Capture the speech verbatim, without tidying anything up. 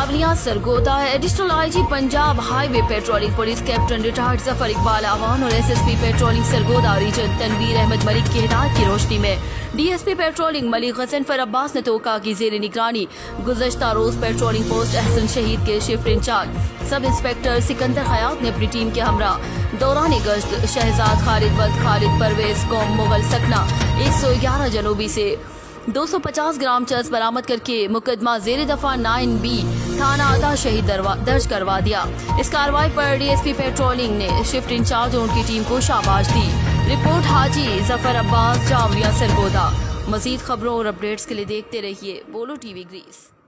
जावलिया Sargodha additional IG Punjab highway patrolling police captain retired Zafar Iqbal Awan और SSP patrolling Sargodha region Tanveer Ahmed Malik की हिदायत की रोशनी में डीएसपी पेट्रोलिंग मलिक गजनफर अब्बास ने तोका की जेर निगरानी गुज़श्ता रोज पेट्रोलिंग पोस्ट अहसन शहीद के shift incharge sub inspector Sikandar Hayat ने अपनी टीम के हमरा दौरान गश्त शहजाद खालिद वद खालिद परवेज कौम मुगल सकना एक सौ ग्यारह जनूबी से दो सौ पचास ग्राम चर्स बरामद करके मुकदमा जेर दफा नाइन बी थाना आधा शहीद दर्ज करवा दिया। इस कार्रवाई पर डीएसपी पेट्रोलिंग ने शिफ्ट इंचार्ज और उनकी टीम को शाबाश दी। रिपोर्ट हाजी जफर अब्बास, जावलिया सरगोदा। मजीद खबरों और अपडेट्स के लिए देखते रहिए बोलो टीवी ग्रीस।